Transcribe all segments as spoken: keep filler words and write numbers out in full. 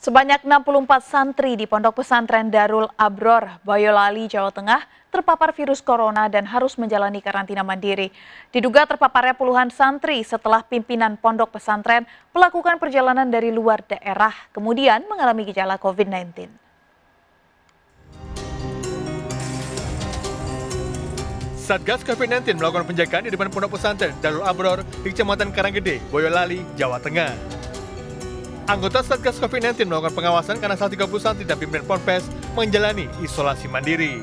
Sebanyak enam puluh empat santri di Pondok Pesantren Darul Abror, Boyolali, Jawa Tengah terpapar virus corona dan harus menjalani karantina mandiri. Diduga terpaparnya puluhan santri setelah pimpinan pondok pesantren melakukan perjalanan dari luar daerah, kemudian mengalami gejala COVID sembilan belas. Satgas COVID sembilan belas melakukan penjagaan di depan Pondok Pesantren Darul Abror di Kecamatan Karanggede, Boyolali, Jawa Tengah. Anggota Satgas COVID sembilan belas melakukan pengawasan karena salah tiga puluh santri dan pimpinan Ponpes menjalani isolasi mandiri.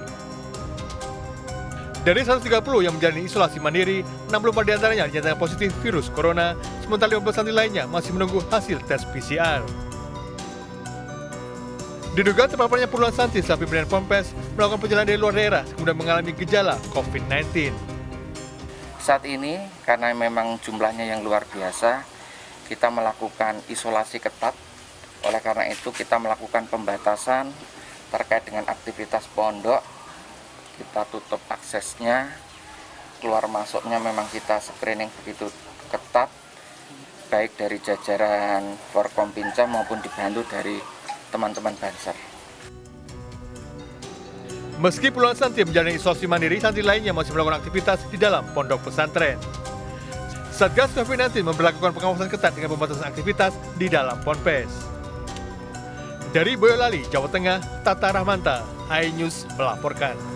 Dari seratus tiga puluh yang menjalani isolasi mandiri, enam puluh empat diantaranya dinyatakan positif virus corona, sementara lima belas santri lainnya masih menunggu hasil tes P C R. Diduga terpaparnya puluhan santri setelah pimpinan Ponpes melakukan perjalanan dari luar daerah, kemudian mengalami gejala COVID sembilan belas. Saat ini, karena memang jumlahnya yang luar biasa, kita melakukan isolasi ketat. Oleh karena itu, kita melakukan pembatasan terkait dengan aktivitas pondok. Kita tutup aksesnya, keluar masuknya memang kita screening begitu ketat, baik dari jajaran Forkompinca maupun dibantu dari teman-teman Banser. Meski puluhan santri menjalani isolasi mandiri, santri lainnya masih melakukan aktivitas di dalam pondok pesantren. Satgas COVID sembilan belas memperlakukan pengawasan ketat dengan pembatasan aktivitas di dalam Ponpes. Dari Boyolali, Jawa Tengah, Tata Rahmanta, iNews melaporkan.